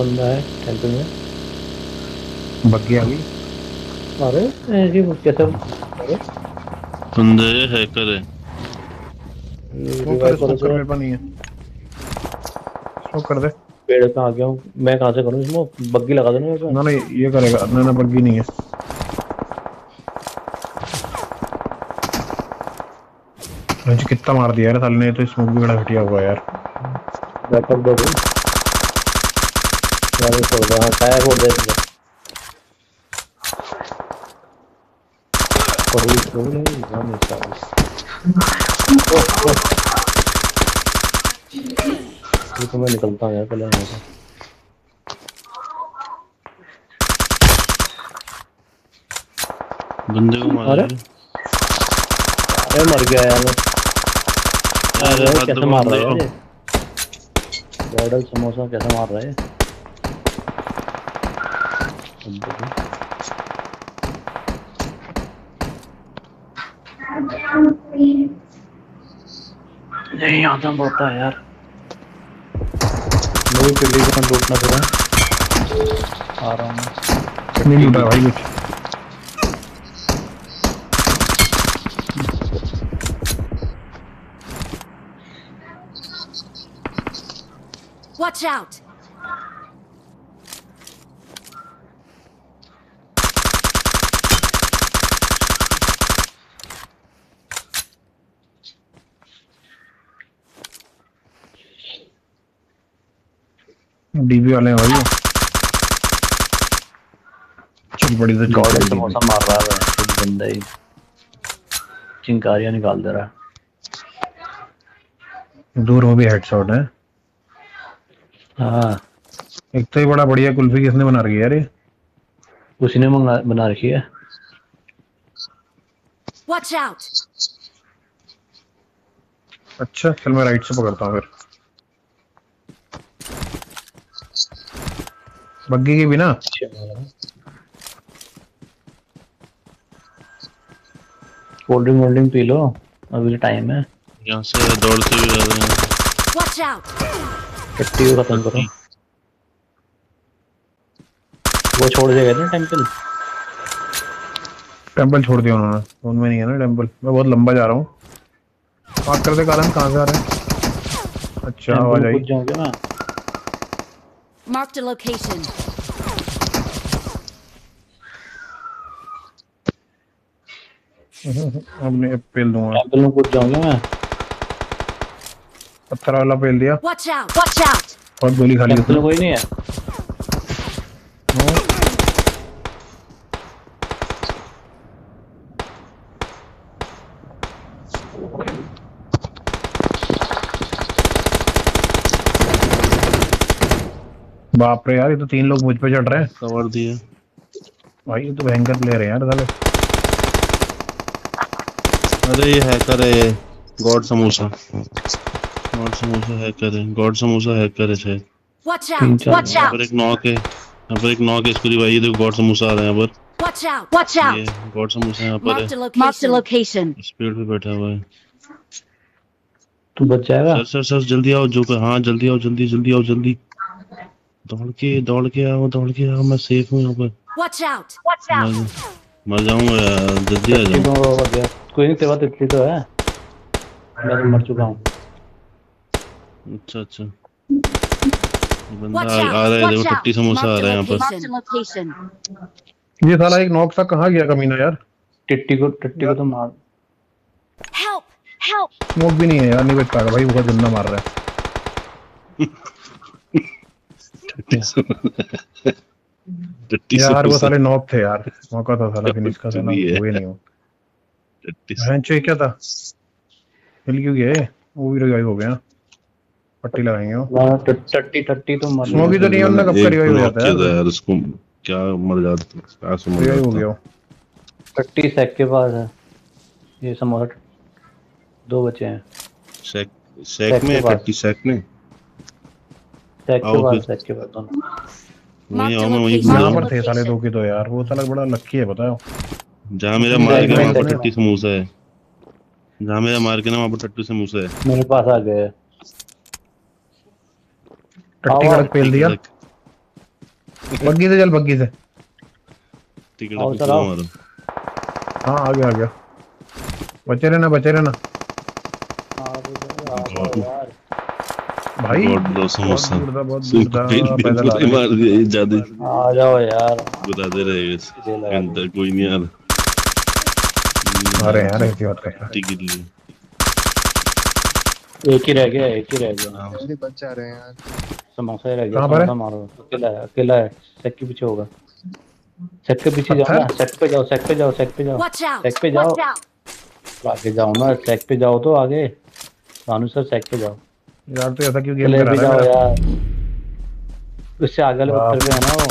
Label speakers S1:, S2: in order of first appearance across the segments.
S1: बंदा है टेंट में।
S2: बग्गी आ गई।
S1: अरे ऐसी कैसे? अरे
S3: बंदे हैकर है।
S2: स्मोक
S1: रिवाइव
S2: कर,
S1: करो
S2: स्मोक कर,
S1: तो।
S2: मेरे पास नहीं है। स्मोक कर दे।
S1: पेड़ पे आ गया हूँ मैं, कहाँ से करूँ इसमें? बग्गी लगा दो ना मेरे पे।
S2: ना ना ये करेगा, ना ना बग्गी नहीं है। मुझे कितना मार दिया यार साले ने, तो स्मोक भी बड़ा घटिया हुआ यार।
S1: बैकअप दो भाई। यार ये फोड़ दो, हाँ टायर फोड़ दे इसका। थोड़ी थोड़ी नहीं मिस आ गई। ओह ओह, ये तो मैं निकलता हूँ यार पहले यहाँ से।
S3: बंदे को मारा
S1: अरे
S3: है।
S1: अरे मर गया यार मैं।
S3: अरे
S1: अरे
S3: हाथ
S1: कैसे
S3: दबाओ,
S1: मार
S3: हाथ
S1: रहा है यार
S3: दबाओ।
S1: ये? ब्राइडल समोसा कैसे मार रहा है? नहीं आता पड़ता है यार। मेरी पिल्ली को लूटना फिर है। आ रहा हूँ मैं।
S2: नहीं
S1: चट्टी
S2: लूटा
S1: की।
S2: भाई कुछ।
S4: Watch out!
S2: डीबी वाले हैं भाई। चल बड़ी तो
S1: गॉर्डन
S2: डीबी।
S1: समोसा मार रहा है शुद्ध बंदा ही। चिंगारियां निकाल दे रहा है।
S2: दूर हो भी हेडशॉट है।
S1: हाँ
S2: एक तो ये बड़ा बढ़िया कुल्फी किसने बना रही है यार ये।
S1: उसी ने बना रखी है।
S4: Watch out!
S2: अच्छा चल मैं राइट से पकड़ता हूँ फिर। बग्गी की भी ना।
S1: कोल्ड ड्रिंक वोल्ड ड्रिंक पी लो, अभी टाइम है।
S3: यहाँ से दौड़ते हुए आ रहे हैं।
S4: Watch out!
S1: टट्टी को खत्म करो। वो छोड़ देगा ना टेंपल।
S2: टेंपल छोड़ दिया उन्होंने, उनमें नहीं है ना टेंपल। मैं बहुत लंबा जा रहा हूँ। बात करते कारण कहाँ से आ रहे हैं? अच्छा
S1: टेंपल
S2: आवाज
S1: में
S2: आई।
S1: कूद जाऊंगा मैं।
S4: Marked a location.
S2: अपने पेल दूंगा।
S1: टेंपल में कूद जाऊंगा मैं।
S2: पत्थर वाला पेल दिया।
S4: Watch out! Watch out!
S2: बहुत गोली खाली
S1: टेंपल
S2: उसने।
S1: में कोई नहीं है।
S2: बाप रे यार, ये तो 3 लोग मुझ पे चढ़ रहे हैं।
S3: कवर दिया।
S2: भाई ये तो भयंकर प्लेयर है यार साले।
S3: अरे ये हैकर है ये। गॉड समोसा। गॉड समोसा हैकर है, गॉड समोसा हैकर है शायद।
S4: Watch
S1: तीन
S4: out!
S1: चार
S4: Watch
S3: यहाँ
S4: out!
S3: पर एक नॉक है, यहाँ पर एक नॉक है। इसको रिवाइव, देखो गॉड समोसा आ रहा है यहाँ पर।
S4: Watch out! Watch
S3: ये
S4: out!
S3: गॉड समोसा यहाँ पर है।
S4: Marked a location. Marked a location.
S3: इस पेड़ पे बैठा हुआ है।
S1: तू बच जाएगा।
S3: सर सर सर जल्दी आओ, जो हाँ जल्दी आओ, जल्दी जल्दी आओ, जल्दी दौड़ के आओ, दौड़ के आओ। मैं सेफ हूँ यहाँ पर।
S4: Watch out! Watch out!
S3: मर जाऊंगा यार, जल्दी आ
S1: टट्टी
S3: जाओ।
S1: को हो गया। कोई नहीं, तेरा तितली तो है। मैं तो मर चुका हूँ।
S3: अच्छा अच्छा, ये बंदा
S4: Watch
S3: आ
S4: out!
S3: रहा है, देखो
S4: Watch out!
S3: टट्टी समोसा आ
S4: Marked
S3: रहा
S4: a
S3: है यहाँ पर।
S4: location. Marked a location.
S2: ये साला एक नॉक सा कहाँ गया कमीना यार।
S1: टट्टी को तो मार।
S4: Help! Help!
S2: स्मोक भी नहीं है यार, नहीं बच पाएगा भाई, बहुत गंदा मार रहा है।
S3: टट्टी
S2: यार वो
S3: समोसा
S2: साले नॉक थे यार, मौका था साला फिनिश का, साला
S3: भी है।
S2: हुए नहीं हो।
S3: टट्टी
S2: भैंचो क्या था, हिल क्यों गया ये? वो भी रिवाइव हो गया। पट्टी लगाएंगे वो।
S1: टट्टी टट्टी तो मर
S2: स्मोकी तो नहीं है, उनका कब का
S3: एक
S2: रिवाइव हो
S3: नॉक
S2: जाता है
S3: किया था
S2: यार।
S3: यार उसको, क्या मर जाता, क्या से मर
S2: रिवाइव हो
S3: जाता।
S2: गया वो।
S1: टट्टी सैक के पास है। ये समोसा 2 बचे हैं।
S3: सैक
S1: सैक
S3: सैक में
S1: के
S3: है,
S1: पास।
S3: टट्टी सैक में।
S1: सैक के
S3: आओ
S1: पास,
S3: फिर।
S1: सैक के पास दोनों।
S3: वहीं
S4: Marked a
S3: आओ, मैं वहीं
S4: location.
S3: खड़ा
S2: यहाँ
S3: हूँ।
S2: पर थे साले 2 की तो यार, वो साला बड़ा लक्की है बताओ।
S3: जहाँ मेरा
S2: अपनी
S3: मार
S2: साइड
S3: के
S2: में
S3: वहाँ पर
S2: इसने
S3: टट्टी समोसा है। जहाँ मेरा मार के ना वहाँ पर टट्टी समोसा है।
S1: मेरे पास आ गए।
S2: टट्टी
S1: आओ,
S2: कड़क पेल दिया। बग्गी से चल, बग्गी से।
S3: टिकट
S1: आओ
S3: पे
S1: सर,
S3: पूरा
S1: आओ।
S3: मारो।
S2: हाँ आ गया, आ गया। बचे रहना, बचे रहना
S1: आ जाओ यार।
S2: भाई।
S3: गॉड लो
S2: बहुत
S3: समोसा।
S2: दूर था, बहुत दूर
S3: सिर्फ
S2: था।
S3: पेन पेन
S2: पैदल आ
S3: पूरा ही
S2: रहे हैं।
S3: मार दिया ये ज्यादा।
S1: आ जाओ यार।
S3: बताते रहेगा
S1: ये लगा
S3: घंटा कोई नहीं आ रहा।
S2: अरे यार ऐसी बात है।
S3: टिकट लिए
S1: एक ही रह गया, एक ही रह गया।
S3: आराम से।
S5: अरे बच जा रहे हैं यार।
S1: समोसा ही रह गया,
S2: कहाँ पर है?
S1: समोसा मारो। अकेला है, अकेला है। सेक के पीछे होगा। सेक के पीछे जाओ
S2: पत्थर?
S1: ना, सेक पे जाओ, सेक पे जाओ, सेक पे जाओ।
S4: Watch out!
S1: सेक पे जाओ।
S4: Watch out!
S1: आगे जाओ ना, सेक पे जाओ तो आगे। भानु सर सेक पे जाओ।
S2: यार तो ऐसा क्यों गेम
S1: चले
S2: करा
S1: भी
S2: रहा
S1: जाओ
S2: है मेरा?
S1: यार। उससे आगे वाले पत्थर पे है ना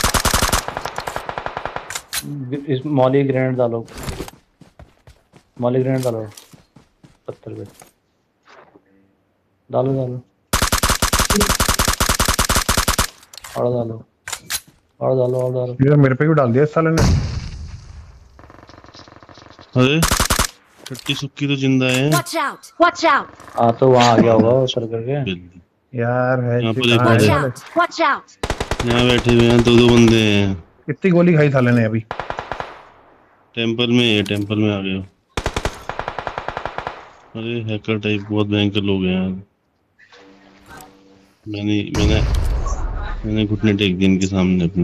S1: वो। इस मौली ग्रेनेड डालो, मौली ग्रेनेड डालो पत्थर पे। डालो डालो और डालो और डालो और डालो।
S2: ये मेरे पे भी डाल दिया इस साले ने।
S3: अरे टट्टी सुक्की तो जिंदा है।
S4: Watch out! Watch out!
S1: हाँ तो वहाँ आ गया होगा वो उतर करके।
S3: बिल्ली।
S2: यार है
S3: यहाँ
S2: जी,
S3: पर एक
S2: कहाँ
S3: और
S2: है
S3: है।
S2: साले?
S4: Watch out! Watch out!
S3: यहाँ बैठे हुए हैं, दो बंदे हैं।
S2: कितनी गोली खाई साले ने अभी?
S3: टेंपल में है, टेंपल में आ गए हो। अरे हैकर टाइप बहुत भयंकर लोग हैं यार। मैंने मैंने मैंने घुटने टेक दिए इनके सामने अपने।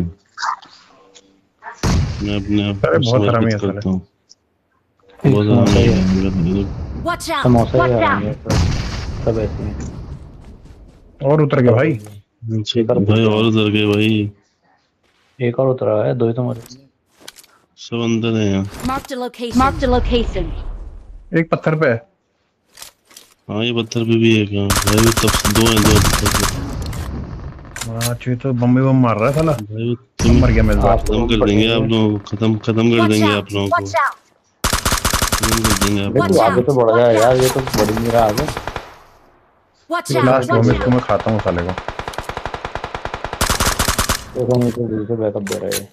S3: मैं अपने आप
S2: अरे
S3: को
S2: बहुत हरामी
S3: समर्पित
S2: है
S3: करता हूँ।
S1: एक
S3: बहुत
S1: समोसा ही है,
S3: हरामी
S4: Watch out!
S1: समोसा ही
S4: Watch
S1: आ
S4: out!
S1: सब ऐसे हैं।
S2: और उतर गए भाई।
S3: है। भाई और उधर गए भाई।
S1: एक और उतरा है, दो ही तो मरे।
S3: सब अंदर है यहाँ।
S4: Marked a location. Marked a location.
S2: एक पत्थर पे है।
S3: हाँ ये पत्थर पे भी है क्या भाई? तब से दो हैं, दो पत्थर पे।
S2: हाँ ची तो बम ही बम मार रहा है साला।
S3: भाई वो
S2: सब मर गया मेरे
S1: आप
S2: साथ।
S3: खत्म कर देंगे आप लोगों को। खत्म कर
S4: Watch
S3: देंगे
S4: out!
S3: आप लोगों को।
S4: Watch out!
S3: खत्म कर देंगे आप
S1: अरे
S3: लोगों
S1: तू
S3: को।
S1: आगे तो बढ़ जाए यार, ये तो बड़ी नहीं रहा आगे।
S4: Watch out!
S2: Last
S4: Watch
S2: bomb
S4: out!
S2: इसको मैं खाता हूँ साले को।
S1: देखो मुझे दूर से बैकअप दे रहे हैं।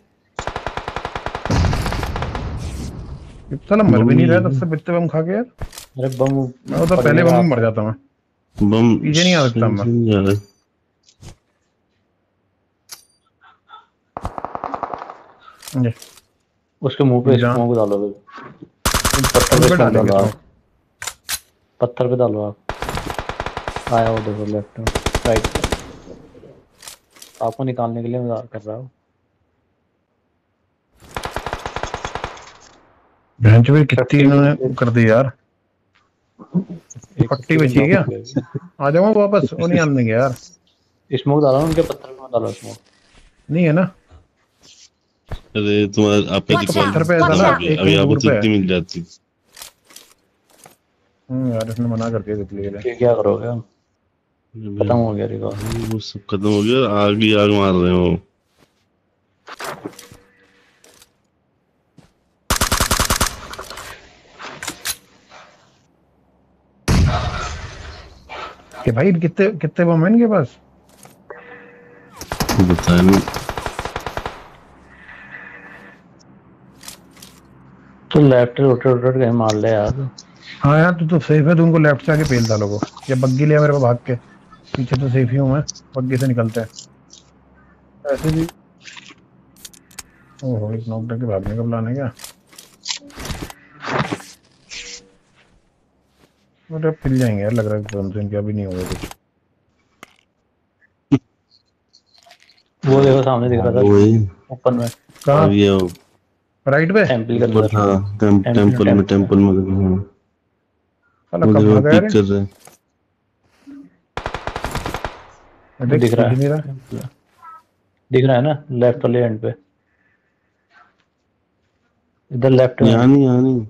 S2: ये साला मर भी नहीं रहा है तब से बित्ते बम खा के यार।
S1: अरे बम
S2: मैं तो पहले बम में मर जाता मैं।
S3: बम
S2: पीछे नहीं आ सकता मैं।
S3: जा रहा है।
S2: ये
S1: उसके मुंह पे
S2: जान।
S1: स्मोक डालो फिर। पत्थर पे
S2: उस पे
S1: स्मोक
S2: डालेंगे
S1: डालो
S2: smoke।
S1: आप। पत्थर पे डालो आप। आया वो देखो लेफ्ट में, राइट। आपको निकालने के लिए मैं कर रहा हूँ।
S2: भैंस भी कितनी इन्होंने कर दी यार। पट्टी बची है क्या? आ जाऊंगा वापस। वो नहीं आने गया यार।
S1: स्मोक डालो उनके पत्थर पे, डालो स्मोक।
S2: नहीं है ना?
S3: अरे तुम्हारा आपका
S4: Watch
S3: दिखा
S4: out!
S2: पत्थर पे है
S4: Watch
S2: साला।
S4: out!
S2: एक
S3: अभी
S2: दूर
S3: आपको
S2: पे
S3: इतनी
S2: है।
S3: मिल जाती।
S2: यार इसने मना कर दिया इसलिए।
S1: ये क्या करोगे? खत्म हो गया रिकॉर्ड।
S3: वो सब खत्म हो गया। आग ही आग मार रहे हो।
S2: कि भाई कितने कितने बम है इनके पास?
S3: बताया नहीं।
S1: तो लेफ्ट रोटेट कहीं मार ले यार।
S2: हाँ यार तू तो सेफ है। तू उनको लेफ्ट से आके पेल डालो को। या बग्गी लिया मेरे को भाग के। पीछे तो सेफ ही हूँ मैं। बग्गी से निकलते हैं ऐसे भी। ओहो एक नॉक के भागने का प्लान है क्या? मतलब पिल जाएंगे यार लग रहा है। तुमसे इनके अभी नहीं होगा कुछ।
S1: वो देखो सामने दिख रहा था
S3: वही
S1: ओपन में,
S2: कहाँ?
S3: अब ये वो
S2: राइट पे?
S1: टेंपल के
S3: ऊपर
S1: अंदर।
S3: था। टेंपल में
S2: साला
S3: वो
S2: कब
S3: देखो
S2: भागा यार?
S3: पिक कर रहे हैं।
S2: देख
S1: दिख रहा
S2: दिख नहीं
S1: है,
S2: रहा।
S1: दिख रहा है ना लेफ्ट वाले एंड पे। इधर लेफ्ट में।
S3: यहाँ नहीं।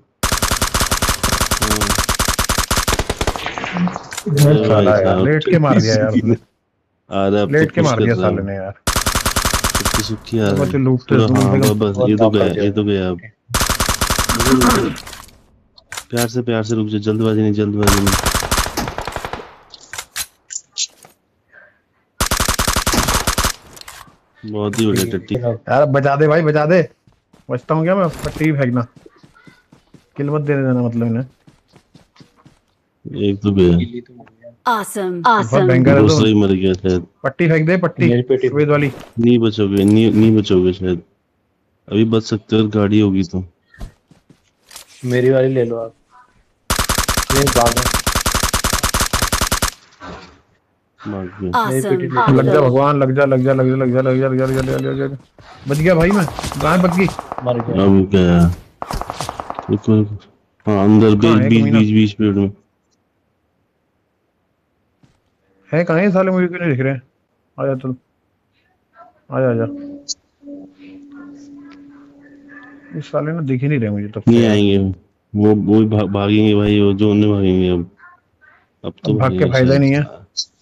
S2: अरे साला यार लेट के मार दिया यार उसने।
S3: आ रहा अब
S2: लेट
S3: तो
S2: के
S3: पुश
S2: मार
S3: कर
S2: दिया
S3: रहा
S2: साले
S3: है।
S2: ने यार।
S3: टट्टी सुक्की आ रहा
S2: बच्चे
S3: है
S2: लूटते
S3: पूरा।
S2: ढूंढते
S3: हाँ
S2: कब-
S3: बस ये तो गया अब। प्यार से रुक जा। जल्दबाजी नहीं। बहुत ही बढ़िया टट्टी।
S2: यार बजा दे भाई बजा दे। बचता हूँ क्या मैं? पट्टी भी फेंकना। किल मत दे देना मतलब इन्हें।
S3: एक तो गया,
S1: गिल्ली तो हो गया।
S4: Awesome.
S2: बहुत
S4: Awesome.
S2: भयंकर है
S3: दूसरा
S2: तो।
S3: ही मर गया शायद।
S2: पट्टी फेंक दे, पट्टी
S1: मेरी पेटी
S2: सफेद वाली।
S3: नहीं बचोगे, नहीं बचोगे शायद। अभी बच सकते हो अगर गाड़ी होगी तो।
S1: मेरी वाली ले लो आप। ये भाग है।
S3: भाग गया।
S1: मेरी पेटी
S4: Awesome.
S2: लग जा
S4: Awesome.
S2: भगवान, लग जा लग जा लग जा लग जा लग जा लग जा लग जा लग जा लग जा। बच गया भाई मैं। कहाँ है बग्गी?
S1: मर गया।
S3: अब गया। रुको रुको। हाँ अंदर
S2: कहाँ है
S3: बीच
S2: कमीना?
S3: बीच बीच पेड़ में।
S2: है कहाँ है साले, मुझे क्यों नहीं दिख रहे हैं? आजा तू, आजा आजा। इस साले ना दिख ही नहीं रहे मुझे तब से
S3: नहीं
S2: यार।
S3: आएंगे वो भी भागेंगे भाई, वो जो उन्हें भागेंगे अब तो
S2: अब भाग के
S3: भागेंगे
S2: फायदा ही नहीं है।
S3: शायद।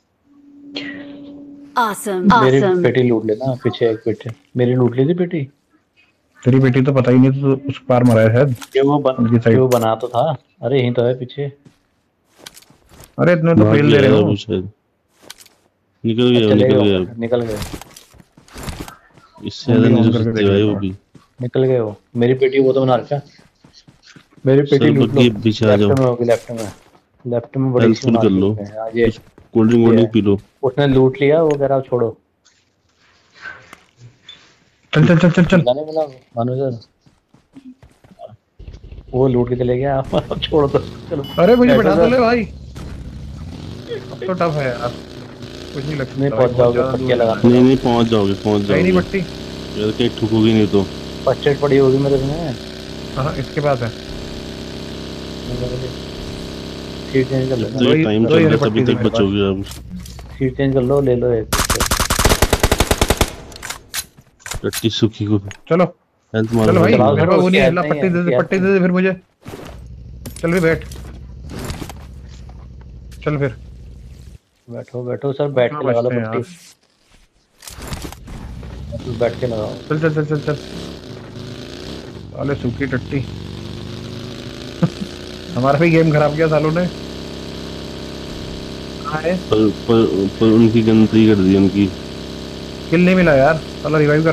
S4: Awesome.
S1: मेरी
S4: Awesome.
S1: पेटी लूट लेना, पीछे एक पेटी मेरी लूट ली थी पेटी।
S2: तेरी बेटी तो पता ही नहीं, तो उस पार मरा है शायद उनकी
S1: कि
S2: साइड।
S1: वो बना तो था। अरे यहीं तो है पीछे।
S2: अरे इतने तो
S3: भाग
S2: फेल दे
S3: गया
S2: रहे
S3: यार
S2: हो।
S3: वो शायद। निकल गया,
S1: चले
S3: निकल
S1: गए
S3: गया।
S1: वो, निकल गए।
S3: इससे ज्यादा
S2: कुंडी
S3: नहीं
S2: ऑन
S3: हो
S2: करके
S3: सकते
S2: देख
S3: भाई
S2: लेता
S3: वो
S2: हूँ।
S3: भी।
S1: निकल गए वो। मेरी पेटी वो तो बना रखा। मेरी पेटी
S3: सर
S1: लूट लो।
S3: बग्गी पीछे आ
S1: लेफ्ट
S3: जाओ।
S1: में होगी, लेफ्ट में। लेफ्ट में बड़ी
S3: हेल्थ
S1: सी
S3: फुल
S1: बना
S3: कर
S1: रखी
S3: लो,
S1: उसने। हाँ ये
S3: कुछ कोल्ड ड्रिंक
S1: ये
S3: वोल्ड
S1: है।
S3: ड्रिंक पी लो।
S1: उसने लूट लिया, वो कह रहा छोड़ो।
S2: चल चल चल चल चल।
S1: मिला नहीं मिला भानु सर। वो लूट के चले गया। अब छोड़ दो। चलो
S2: अरे मुझे
S1: बैठो
S2: बैठा तो
S1: सर।
S2: ले भाई। अब तो टफ है यार, कुछ नहीं लग
S1: नहीं
S2: सकता भाई,
S1: पहुंच
S2: बहुत
S1: जाओगे,
S2: ज्यादा
S1: पट्टियां
S2: दूर
S1: लगा
S2: है।
S1: दो।
S3: नहीं नहीं पहुंच जाओगे, पहुंच
S2: है ही नहीं
S3: जाओगे
S2: पट्टी।
S3: यार, कहीं ठुकोगी नहीं तो।
S1: फर्स्ट एड पड़ी होगी मेरे में।
S2: हाँ इसके पास है।
S1: सीट चेंज कर
S3: जब
S1: लेना।
S3: तक ये टाइम
S2: दो
S3: चल
S2: ही
S3: रहा है
S2: वाली
S3: तभी
S2: पट्टी थी
S3: तक
S2: मेरे पास।
S3: बचोगे अब।
S1: सीट चेंज कर लो, ले लो एक।
S3: टट्टी सुखी को
S2: चलो
S3: हेल्थ मारो
S2: चलो भाई,
S3: हेल्थ
S1: चलाओ
S2: मेरे
S1: सर,
S2: पास वो
S1: उसकी
S2: नहीं है।
S1: हेल्प
S2: ला
S1: नहीं
S2: पट्टी
S1: है,
S2: दे
S1: उसकी
S2: दे,
S1: हेल्प
S2: पट्टी दे
S1: नहीं
S2: दे फिर मुझे। चल भी बैठ, चल फिर।
S1: बैठो बैठो सर, बैठ
S2: कहाँ
S1: के लगा लो
S2: बचते हैं
S1: पट्टी।
S2: यार?
S1: बैठ के लगाओ।
S2: चल चल चल चल चल। साले सूखी टट्टी। हमारा भी गेम खराब किया सालों ने। कहाँ है?
S3: पर उनकी गलती कर दी उनकी।
S2: किल नहीं मिला यार, साला रिवाइव